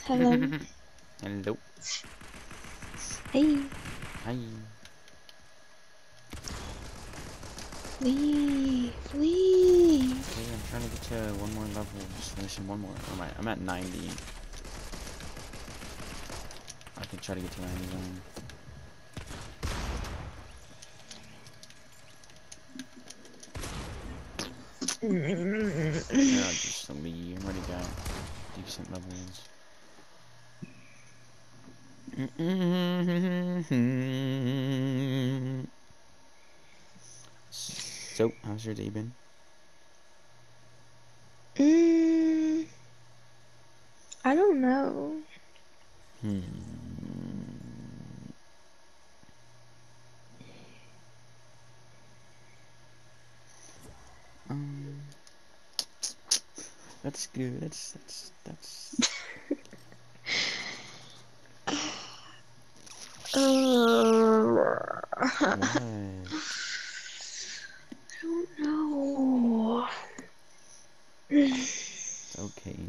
Hello. Hello. Hey. Hi. Leave. Leave. Hey, I'm trying to get to one more level. Just finishing one more. I'm at 90. I can try to get to 91. Yeah, I'll just leave. I already got decent levels. So, how's your day been? I don't know. Hmm. Um, that's good. That's. What? I don't know. It's okay.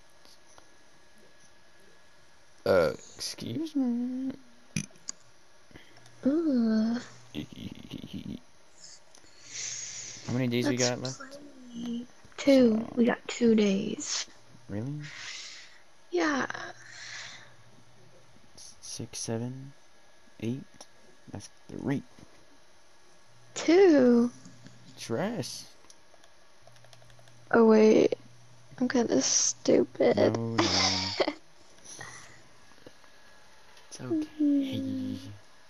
Excuse me. Ugh. How many days we Let's got left? play. So, 2. We got 2 days. really? Yeah. 6, 7, 8? That's 3. 2. Trash. Oh wait. I'm kinda stupid. No, no. It's okay.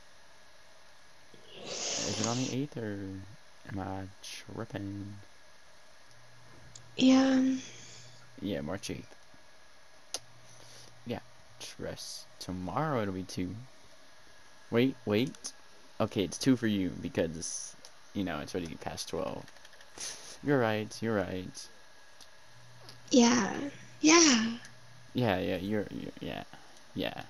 Is it on the 8th or am I tripping? Yeah. Yeah, March 8th. Yeah, trash. Tomorrow it'll be 2. Wait. Okay, it's 2 for you because, it's already past 12. You're right. Yeah. Yeah. Yeah, yeah. Yeah.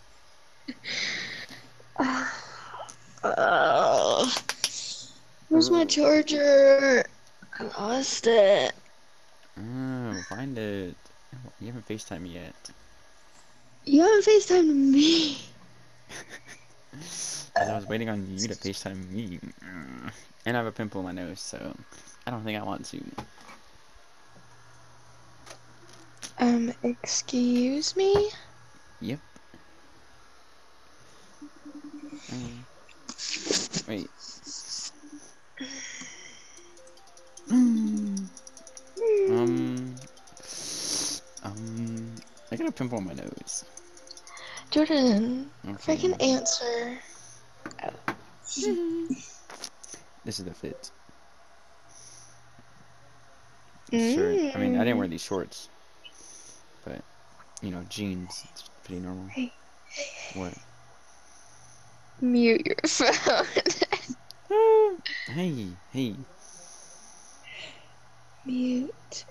Where's my charger? I lost it. Find it. You haven't FaceTime yet. You haven't FaceTimed me. Because I was waiting on you to FaceTime me. And I have a pimple on my nose, so I don't think I want to. Excuse me? Yep. Wait. Um, I got a pimple on my nose. Jordan, Okay. freaking answer. This is the fit. Shirt. I mean, I didn't wear Mm. these shorts, but, jeans. It's pretty normal. Hey, What? mute your phone. Hey. Mute.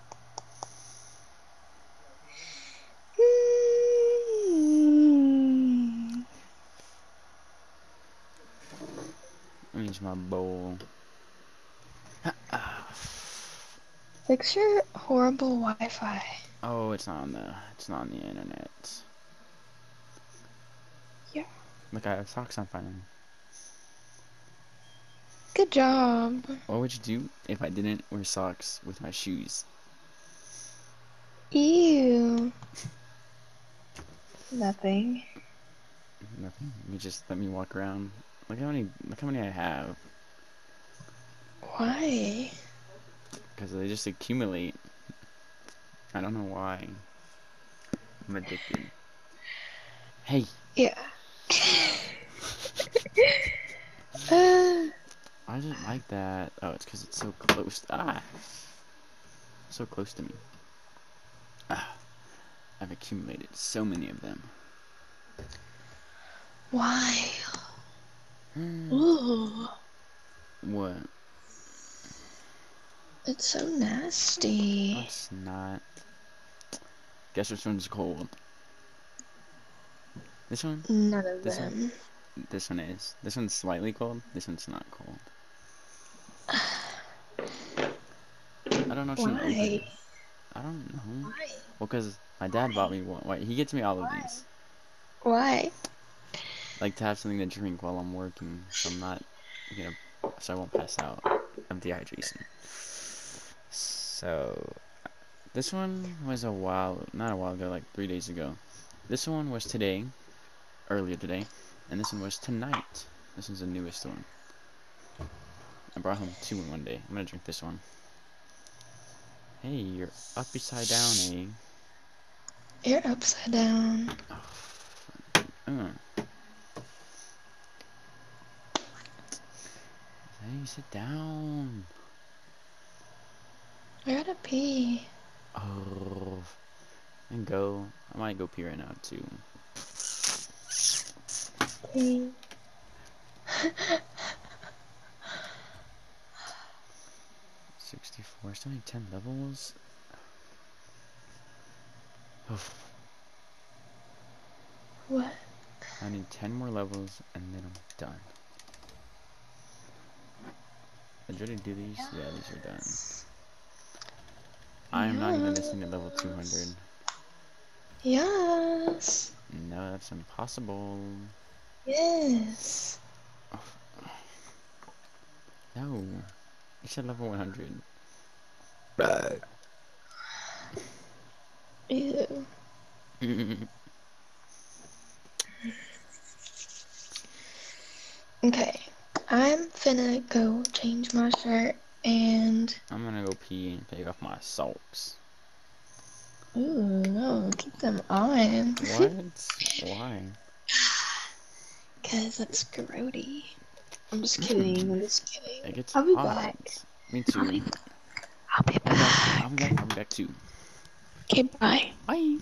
Let me use my bowl. Fix your horrible Wi-Fi. Oh, it's not on the internet. Yeah. Look, I have socks on finally. Good job. What would you do if I didn't wear socks with my shoes? Ew. Nothing. Nothing. You just let me walk around. Look how many I have. Why? Because they just accumulate. I don't know why. I'm addicted. Hey. Yeah. uh, I just like that. Oh, it's because it's so close. So close to me. I've accumulated so many of them. why? Ooh. What? It's so nasty. No, it's not. Guess which one's cold? This one? None of This one? them. This one is. This one's slightly cold. This one's not cold. I don't know what you open. Why? I don't know. Why? Well, cause my dad bought me one. Wait, he gets me all of Why? these, Why? like to have something to drink while I'm working, so I'm not, you know, so I won't pass out of dehydration. So this one was not a while ago, like 3 days ago. This one was today, earlier today, and this one was tonight. This one's the newest one. I brought home two in one day. I'm gonna drink this one. Hey, you're upside down, eh? You're upside down. Hey, sit down. I gotta pee. Oh, and go. I might go pee right now too. Pee. 64. Still need 10 levels. Oh, What? I need 10 more levels and then I'm done. Did you already do these? Yeah, these are done. I am not even missing at level 200. Yes. Yes. No, that's impossible. Yes. No. You said level 100. Ew. Okay. I'm finna go change my shirt and. I'm gonna go pee and take off my socks. Ooh, no, keep them on. What? Why? Because that's grody. I'm just kidding. I'm just kidding. It gets I'll be hot. back. Me I'll too. be, I'll be back. I'll be back. I'll be back too. Okay, bye. Bye.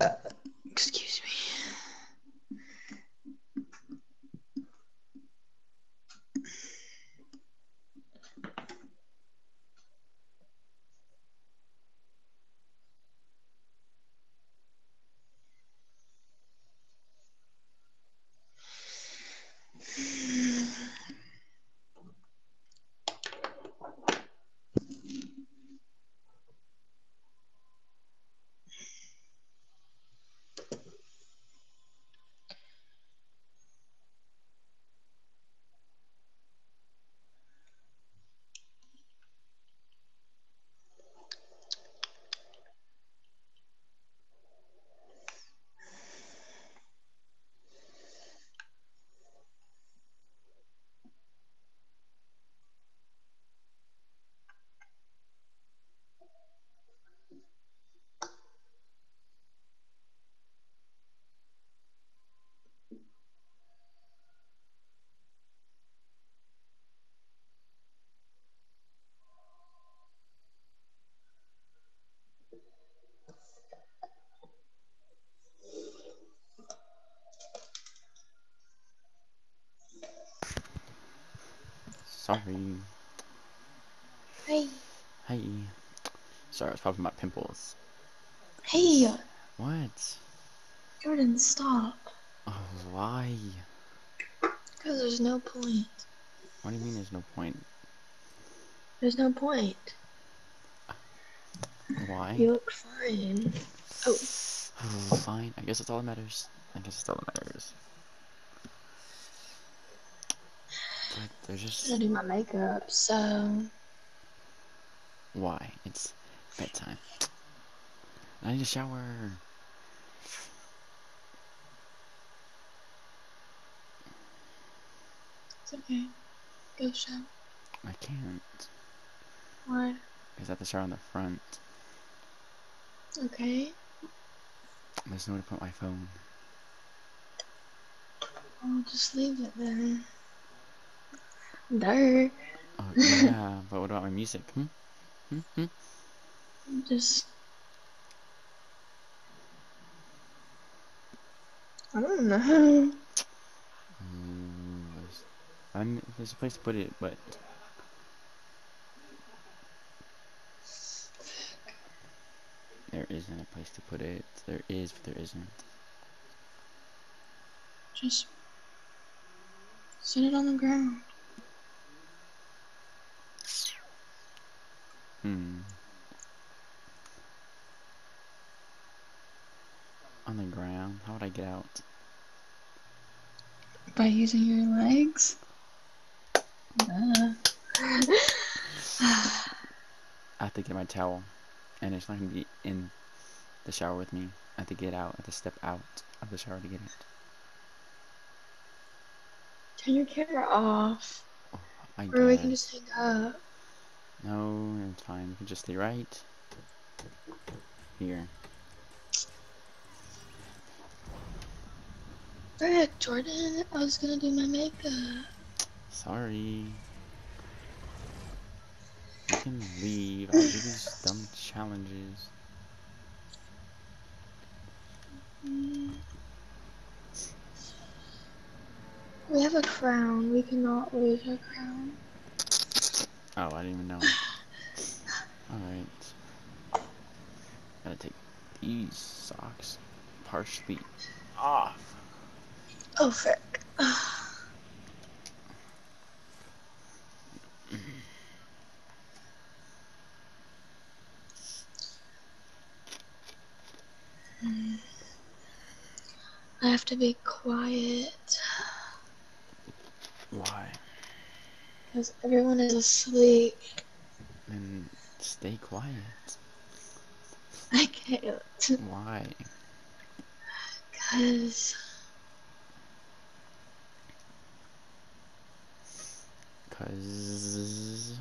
Excuse me. Sorry. Hey. Hey. Sorry, I was popping my pimples. Hey, What? Jordan, stop. Oh, why? Because there's no point. What do you mean there's no point? There's no point. Why? You look fine. Oh, Fine. I guess that's all that matters. I guess that's all that matters. But there's I'm just... gonna do my makeup, so... Why? It's bedtime. I need a shower. It's okay. Go shower. I can't. Why? Because I have to shower in the front. Okay. There's nowhere to put my phone. I'll just leave it then. Dirt. Oh, yeah. But what about my music? Just... I don't know. There's a place to put it, but... There isn't a place to put it. There is, but there isn't. Just... set it on the ground. On the ground? How would I get out? By using your legs? Duh. I have to get my towel. And it's not going to be in the shower with me. I have to get out. I have to step out of the shower to get it. Turn your camera off. I Or we can guess. just hang up. No, it's fine. You can just stay right here. Frick, Jordan, I was gonna do my makeup. Sorry. You can leave. I'll do these dumb challenges. We have a crown. We cannot lose our crown. Oh, I didn't even know. Alright. Gotta take these socks partially off. Oh, frick. I have to be quiet. Why? Because everyone is asleep. Then stay quiet. I can't. Why? Because... Cause...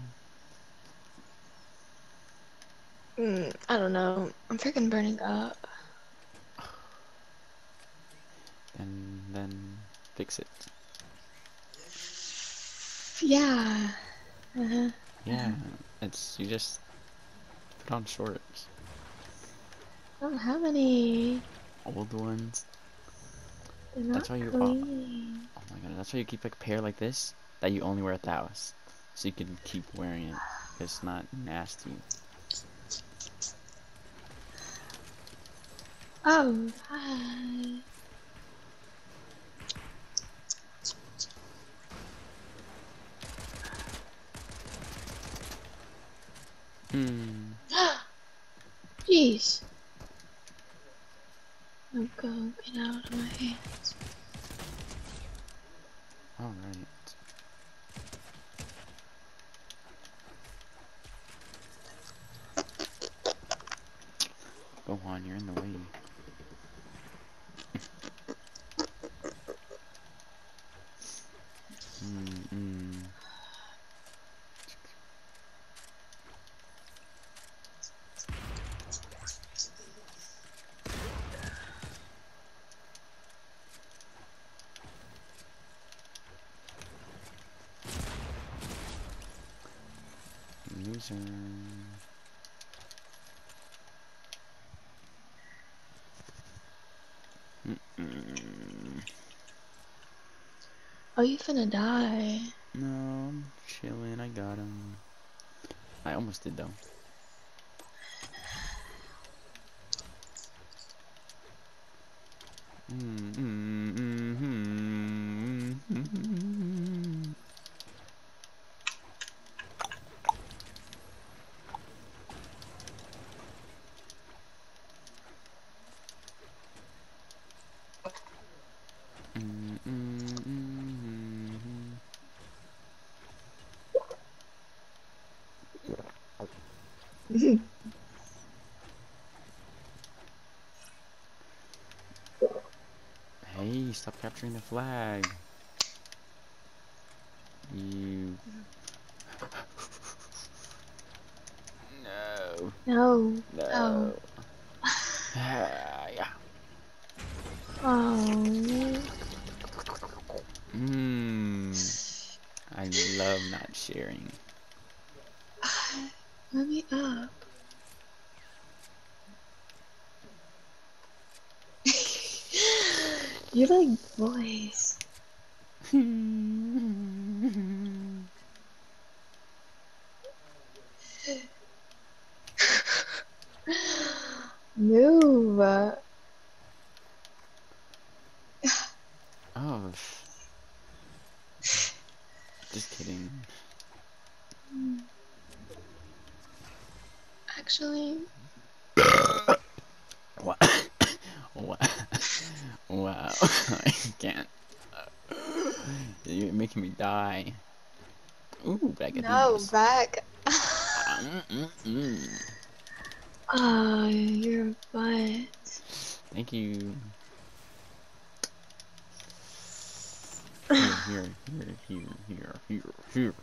I don't know. I'm freaking burning up. Then fix it. Yeah. Yeah, it's, you just put on shorts. I don't have any. old ones. They're That's not why you. Oh clean. my god. That's why you keep like a pair like this that you only wear at the house, so you can keep wearing it. It's not nasty. Oh, hi. Hmm. Jeez. Oh, go get out of my hands. All right. Go on. You're in the way. Mm. Loser. Mm. Oh, you finna die. No, I'm chilling. I got him. I almost did though. Hey, stop capturing the flag. You. No. No. Oh. No. Yeah. Oh. I love not sharing. Let me up. You like boys. Move. Oh, just kidding. Actually, What? What? Wow. I can't. You're making me die. Ooh, but I get no, these. back. Mm. Oh, your butt. Thank you. Here.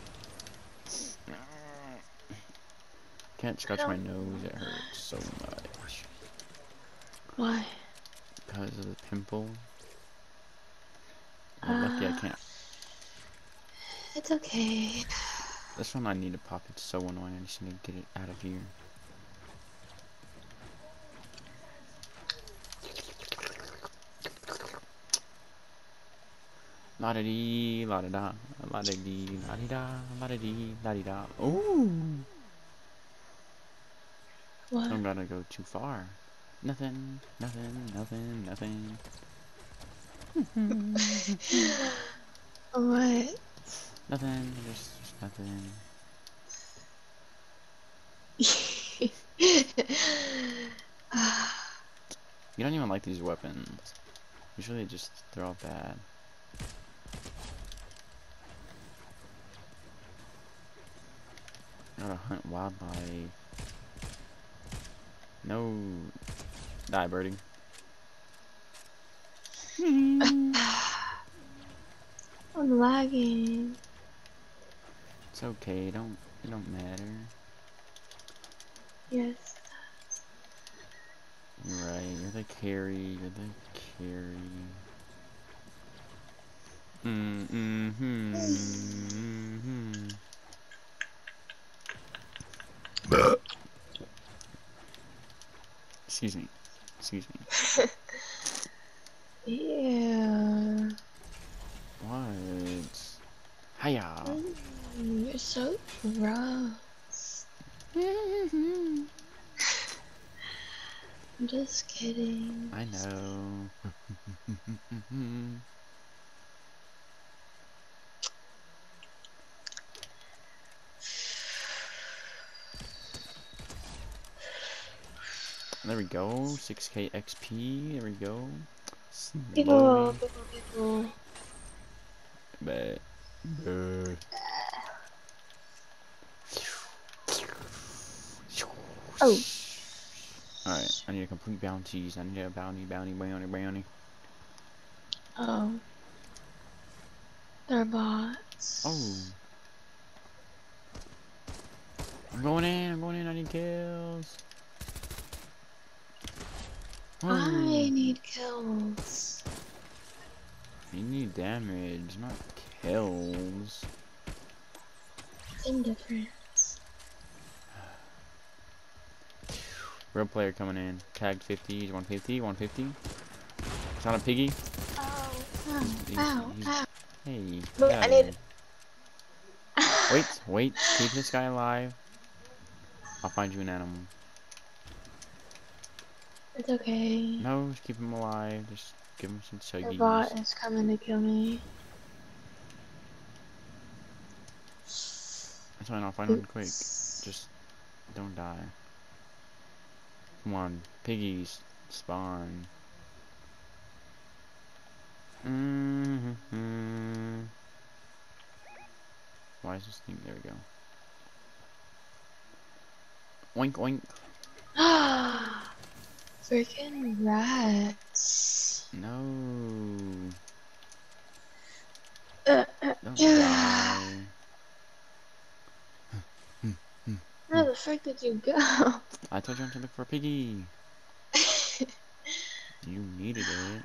Can't I scratch my don't. nose, it hurts so much. Why? Because of the pimple. You're lucky I Uh, can't. it's okay. This one I need to pop, it's so annoying, I just need to get it out of here. La da dee, la da da, la da dee, la di da, la da dee, la di da. Ooh! What? I'm gonna go too far. Nothing. What? Nothing, just nothing. You don't even like these weapons. Usually just they're all bad. Gotta hunt wildlife. No. Die, birdie. I'm lagging. It's okay, it don't matter. Yes. You're right, you're the carry, Excuse me. Yeah. What? Hiya. You're so gross. I'm just kidding. I know. There we go. 6k XP. There we go. People, Slowly. people. But. Oh. Alright, I need to complete bounties. I need a bounty. Oh. They're bots. Oh. I'm going in, I need kills. I Oh. need kills. You need damage, not kills. Same difference. Real player coming in. Tagged 50, he's 150, 150. It's not a piggy. Ow, ow, He's, ow, he's, ow. hey, Wait, get out I of need... here. Wait, keep this guy alive. I'll find you an animal. It's okay. No, just keep him alive. Just give him some The chuggies. bot is coming to kill me. That's fine, I'll find one quick. Oops. Just don't die. Come on, piggies, spawn. Why is this thing? There we go. Oink oink. Ah, freaking rats. No. Don't Yeah. die. Where the frick did you go? I told you not to look for a piggy. You needed it.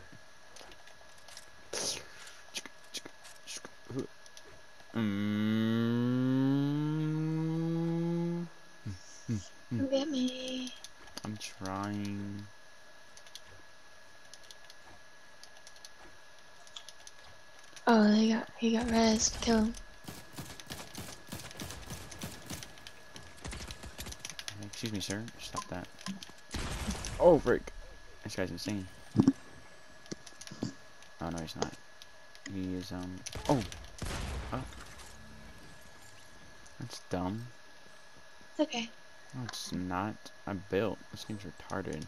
Come get me. I'm trying. Oh, he got res. Kill him. Excuse me, sir. Stop that. Oh, frick. This guy's insane. Oh, no, he's not. He is, Oh. Oh. That's dumb. It's okay. No, it's not. I built. This game's retarded.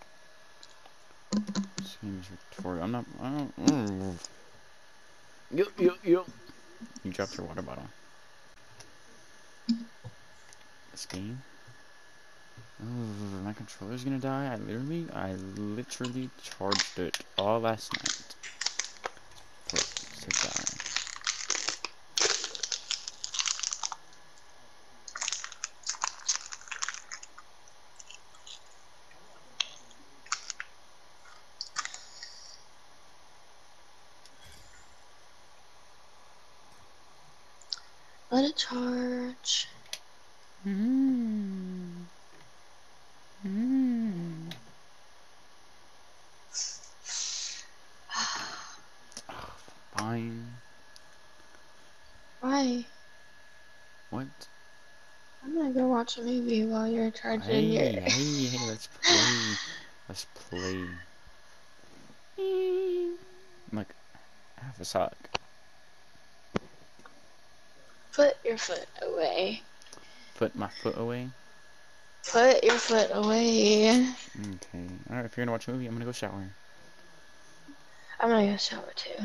This game's retarded. I'm not. I don't. Yup. You dropped your water bottle. This game. My controller's gonna die. I literally charged it all last night for it to die. Let it charge. Fine. Why? What? I'm gonna go watch a movie while you're charging your... Hey, let's play. Let's play. I'm like half a sock. Put your foot away. Put my foot away. Put your foot away. Okay. Alright, if you're gonna watch a movie, I'm gonna go shower. I'm gonna go shower too.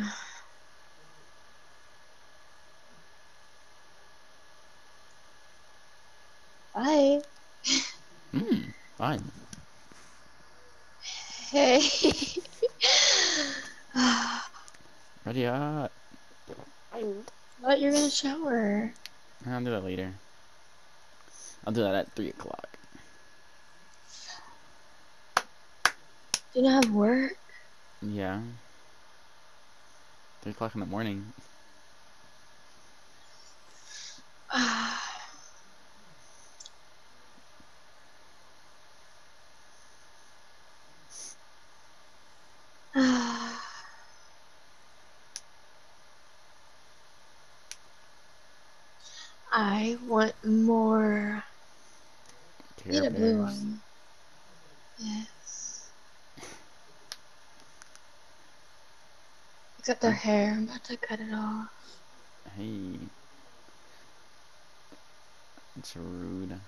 Bye. Fine. Hey. Ready up. What? You're gonna shower. I'll do that later. I'll do that at 3 o'clock. Do you not have work? Yeah. 3 o'clock in the morning. I want more. Care Need a blue Bears. one. Yes. Except their Huh? hair. I'm about to cut it off. Hey, it's rude.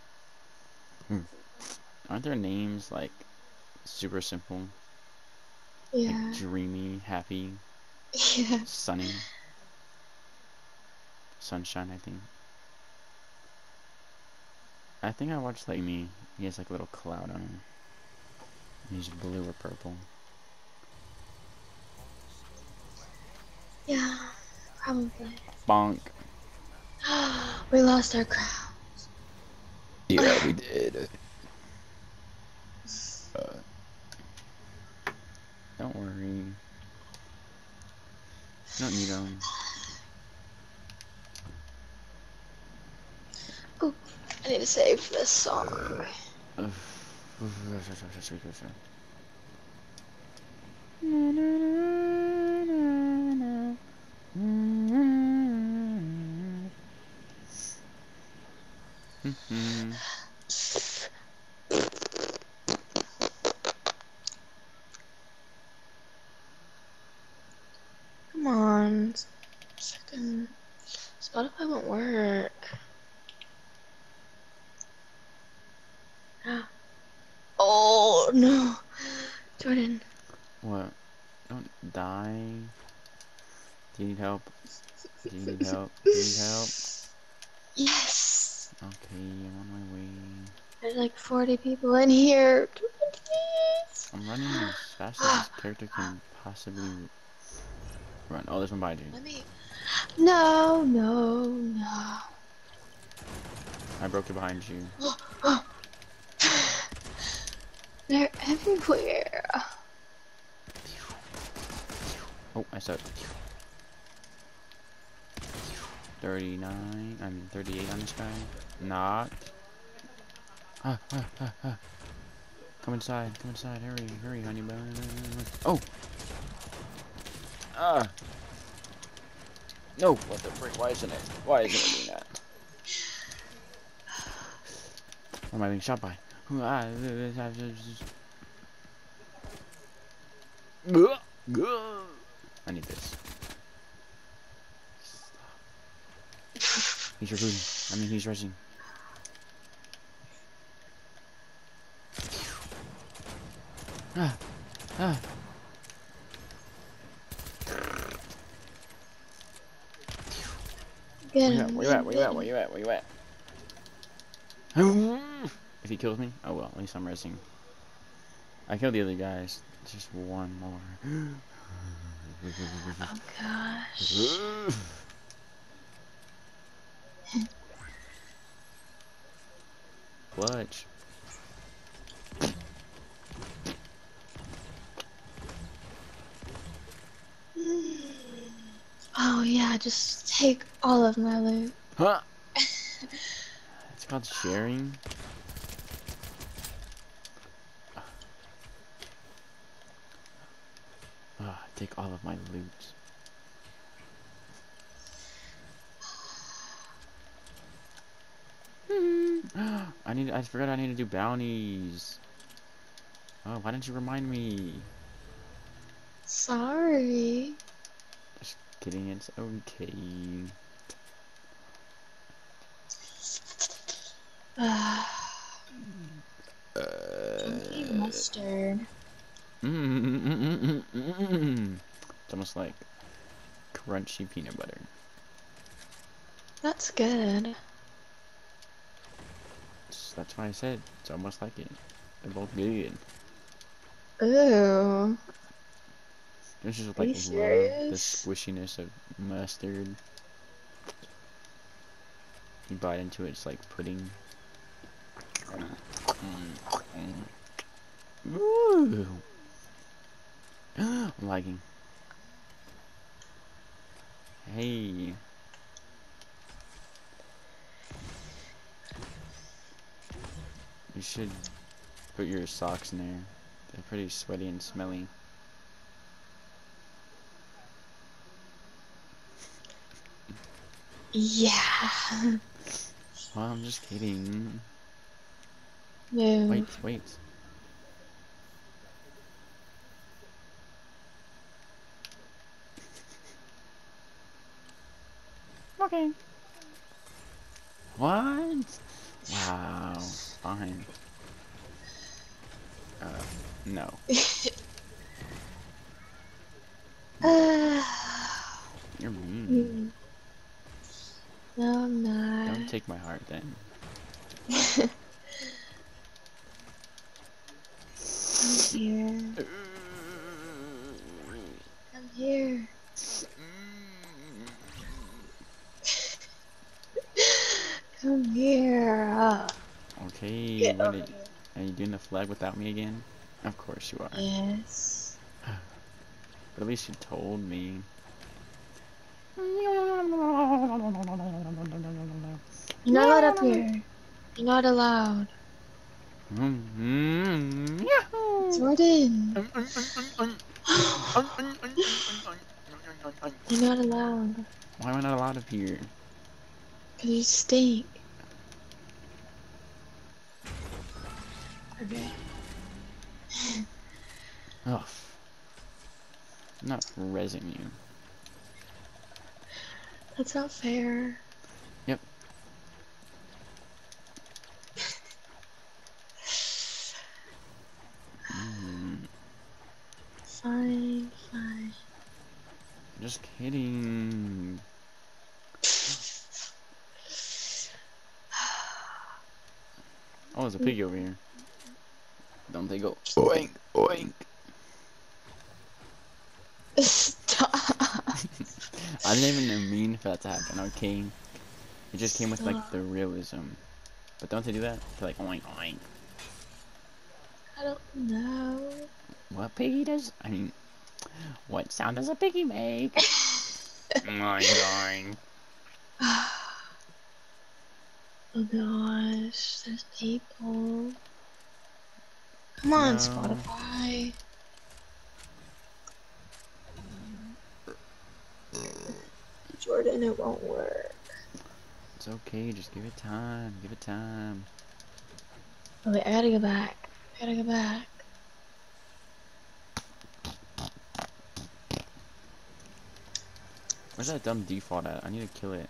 Aren't their names like super simple? Like Yeah. dreamy, happy, Yeah. sunny, sunshine, I think. I think I watched like me. He has like a little cloud on him. He's blue or purple. Yeah. Probably. Bonk. We lost our crown. Yeah, we did. Uh, don't worry. You don't need them. Ooh, I need to save this song. Come on. Second. Spotify won't work. Oh no. Jordan. What? Don't die. Do you need help? Do you need help? Do you need help? Yes. Okay, I'm on my way. There's like 40 people in here. Please. I'm running as fast as this character can possibly run. Oh, there's one behind you. Let me. No, no, no. I broke it behind you. They're everywhere. Oh, I suck. 39, 38 on this guy. Knocked. Come inside, hurry, hurry, honey bun. Oh! No, what the frick, why isn't it doing that? What am I being shot by? I need this. He's recruiting. He's rushing. Get him. Where you at? If he kills me, oh well, at least I'm resting. I killed the other guys. Just one more. Oh gosh. Clutch. Oh yeah, just take all of my loot. Huh? It's called sharing. Take all of my loot. I forgot I need to do bounties. Oh, why didn't you remind me? Sorry. Just kidding, it's okay. Funky mustard. It's almost like crunchy peanut butter. That's good. That's why I said it's almost like it. They're both good. Ooh. Don't you just Are like you love the serious? squishiness of mustard? You bite into it, it's like pudding. Ooh. I'm lagging. Hey. You should put your socks in there. They're pretty sweaty and smelly. Yeah. Well, I'm just kidding. Wait, Move. wait. Okay. What? Wow. Fine. No. You're mean. Mm, no, I'm Don't not. take my heart then. Come here. Come here. Come here. Okay, Get what over here. are you doing the flag without me again? Of course you are. Yes. But at least you told me. You're not allowed up here. You're not allowed. Yahoo! Jordan. You're not allowed. Why am I not allowed up here? Because you stink. Okay. Ugh. I'm not rezzing you. That's not fair. Yep. Fine, fine. Just kidding. Oh, there's a piggy over here. Don't they go oink, oink. Stop. I didn't even mean for that to happen, okay? It just came with, like, Stop. the realism. But don't they do that? They're like, oink, oink. I don't know. What piggy does? I mean, what sound does a piggy make? Oink, oink. Oh gosh, there's people. Come on, No. Spotify. Jordan, it won't work. It's okay, just give it time. Give it time. Oh wait, I gotta go back. I gotta go back. Where's that dumb default at? I need to kill it.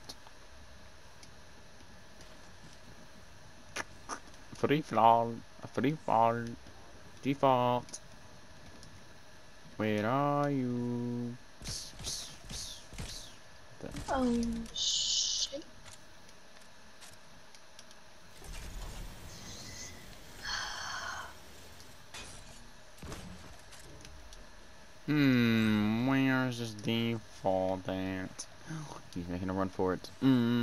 Free fall. Free fall. Default. Where are you? Psst, psst, psst, psst. Oh shit. Where's this default at? He's making a run for it.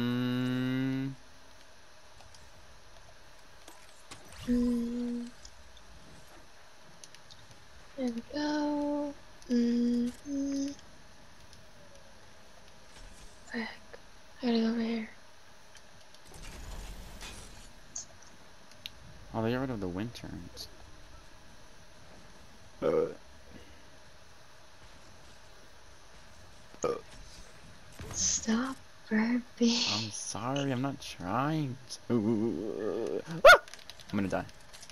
Mm, there we go. Mm-hmm. Frick. I gotta go over here. Oh, they got rid of the wind turns. Stop burping. I'm sorry, I'm not trying to. I'm gonna die.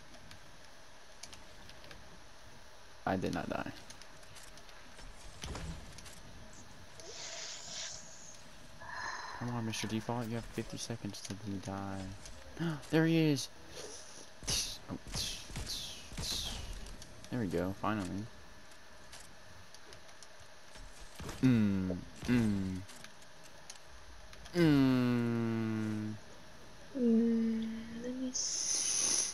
I did not die. Come on, Mr. Default, you have 50 seconds till you die. There he is! Oh, there we go, finally. Let me see.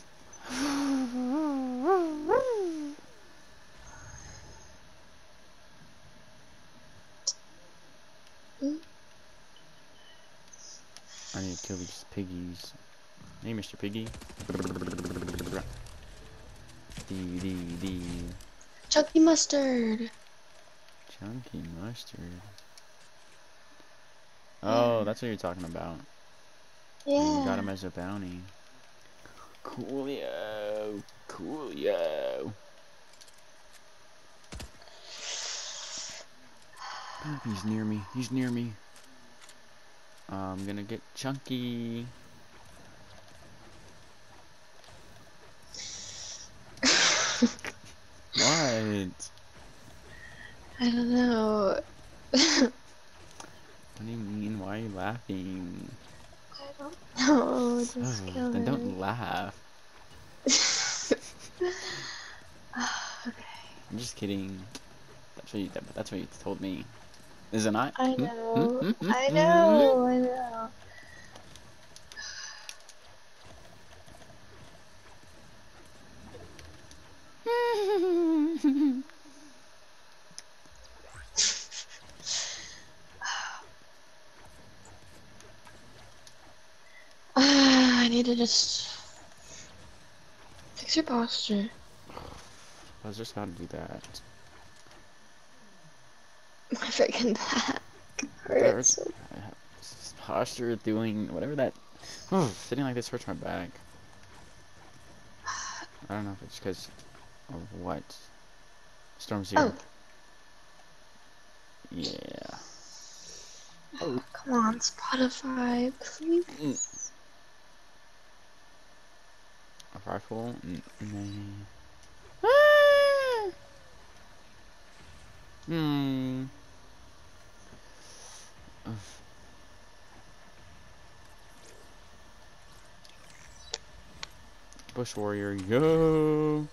I need to kill these piggies. Hey, Mr. Piggy. D. Chunky mustard. Chunky mustard. Yeah. Oh, that's what you're talking about. You got Yeah. him as a bounty. Coolio. Coolio. He's near me. He's near me. I'm gonna get chunky. What? I don't know. What do you mean? Why are you laughing? I don't know. Just Oh, kill then it. don't laugh. Okay. I'm just kidding. That's what you told me. Is it not? I Hmm? Hmm? know. Hmm? Hmm? I Hmm? know. I know. I need to just fix your posture. I was just about to do that. My freaking back There's hurts. posture doing whatever that. Sitting like this hurts my back. I don't know if it's because of what. Storm's Oh, here. Yeah. Oh. come on, Spotify, Mm. please. A rifle? Nah. Hmm. Bush warrior, yo.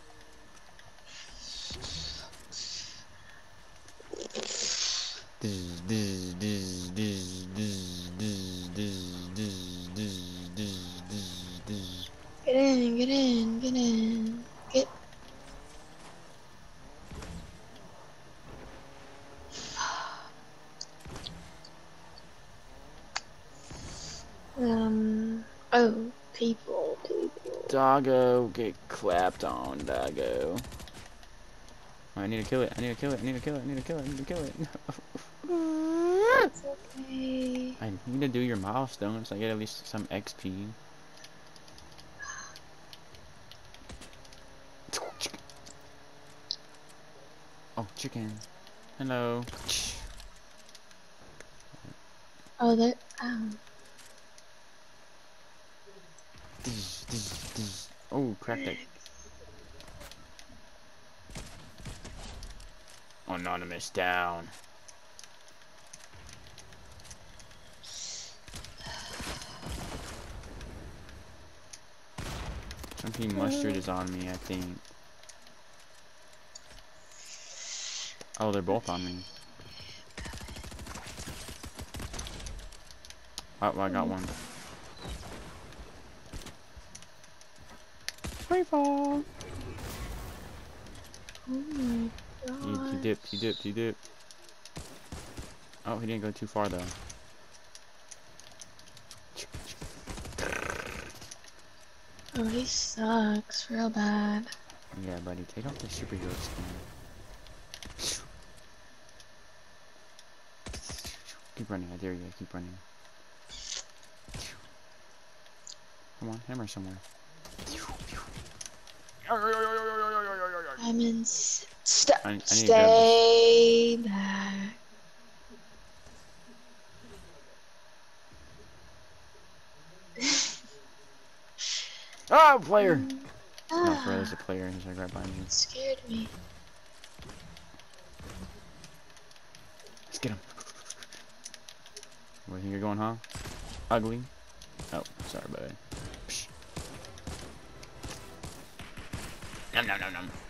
Diz, diz, diz, diz, diz, diz, diz, diz, diz, diz, diz, diz. Get in, get in, get in. Get. Oh, people. Doggo, get clapped on, doggo. I need to kill it. I need to kill it. I need to kill it. I need to kill it. I need to kill it. It's okay. I need to do your milestones. So I get at least some XP. Oh, chicken. Hello. Oh, that. Oh, cracked it. Anonymous down. Chunky mustard is on me, I think. Oh, they're both on me. Oh, well, I got one. Free fall. Oh my He god. dipped, he dipped, he dipped. Oh, he didn't go too far though. Oh, he sucks real bad. Yeah, buddy, take off the superhero skin. Keep running, I dare you, keep running. Come on, hammer somewhere. I'm in. I need to grab this. Stay back. Ah, player! No, for real, there's a Ah, player. He's like right behind you. scared me. Let's get him. Where you think you're going, huh? Ugly. Oh, sorry, buddy. Psh. Nom nom nom nom.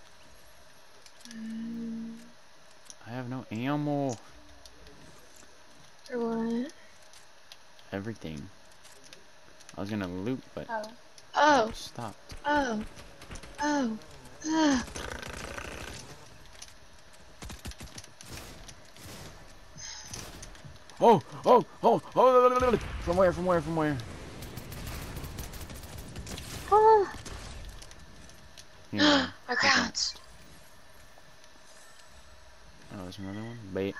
I have no ammo. For what? Everything. I was gonna loot, but Oh. I Oh. stopped. Oh. Oh. Ah. Oh, oh, oh, oh! From where? From where? From where? Oh. Here you go. My Take that. crowns. Oh, there's another one. Bait.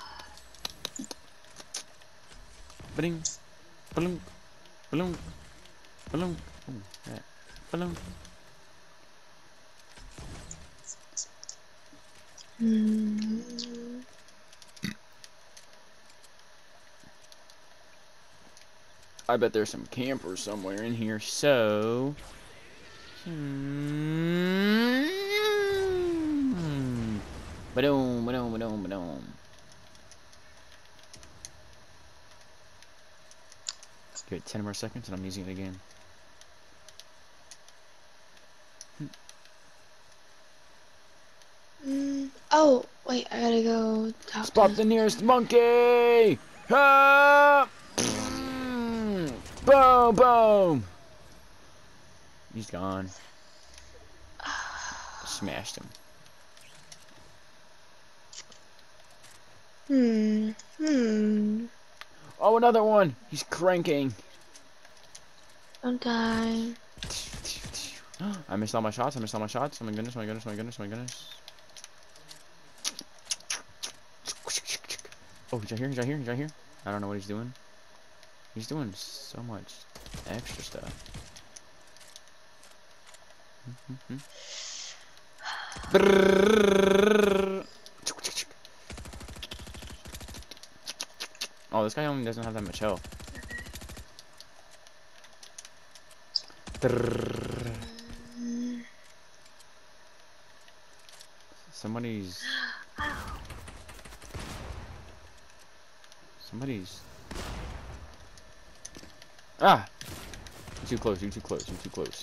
Bling. Balloon. Balloon. Balloon. Oh, that. Balloon. Hmm. I bet there's some campers somewhere in here, so... Ba-doom, ba-doom, ba-doom, ba-doom. Give it 10 more seconds and I'm using it again. Oh, wait, I gotta go talk to Spot this the nearest person. monkey! Ah! Boom, boom! He's gone. Smashed him. Oh, another one! He's cranking. Don't die. I missed all my shots. I missed all my shots. Oh my goodness, my goodness, my goodness, my goodness. Oh, he's right here, he's right here, he's right here. I don't know what he's doing. He's doing so much extra stuff. Oh, this guy only doesn't have that much health. Somebody's... Ah! You're too close, you're too close, you're too close.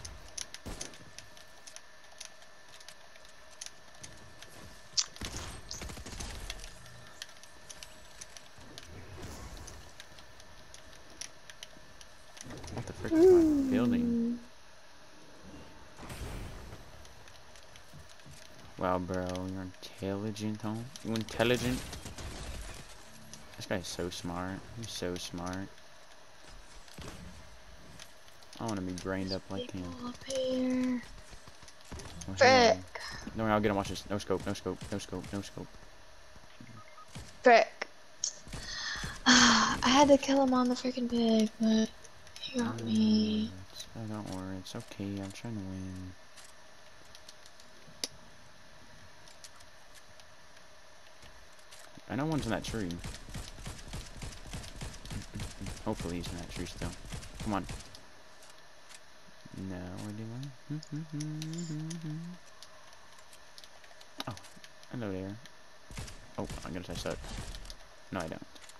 What the frick is my building? Wow, bro, you're intelligent, huh? You intelligent? This guy's so smart. He's so smart. I want to be brained up like him. Up here. What's he Frick. doing? No, I'll get him. Watch this. No scope, no scope, no scope, no scope. Frick. I had to kill him on the freaking pig, but he got me. Don't worry, it's okay. I'm trying to win. I know one's in that tree. Hopefully he's in that tree still. Come on. No, where do I? Oh, hello there. Oh, I'm gonna touch that. No, I don't.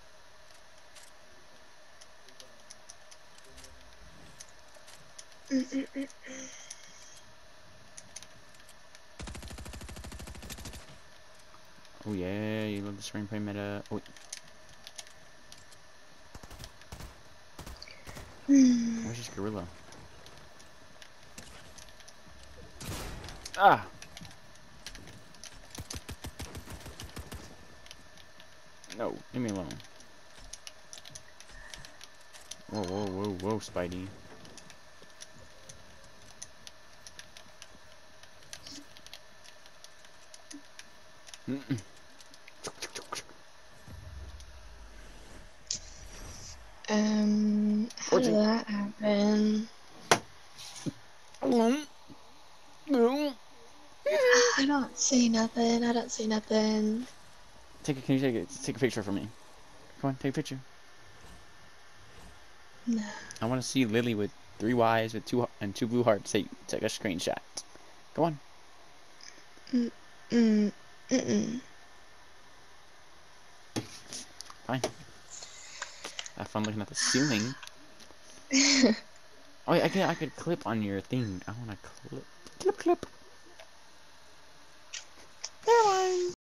Oh yeah, you love the screenplay meta. Oh. Where's this gorilla? Ah! No, leave me alone. Whoa, whoa, whoa, whoa, Spidey. How did that happen? I don't see nothing. I don't see nothing. Can you take a picture for me? Come on, take a picture. No. I want to see Lily with 3 Ys with 2 blue hearts. Take a screenshot. Go on. Fine. Have fun looking at the ceiling. Oh, yeah, I could clip on your thing. I want to clip.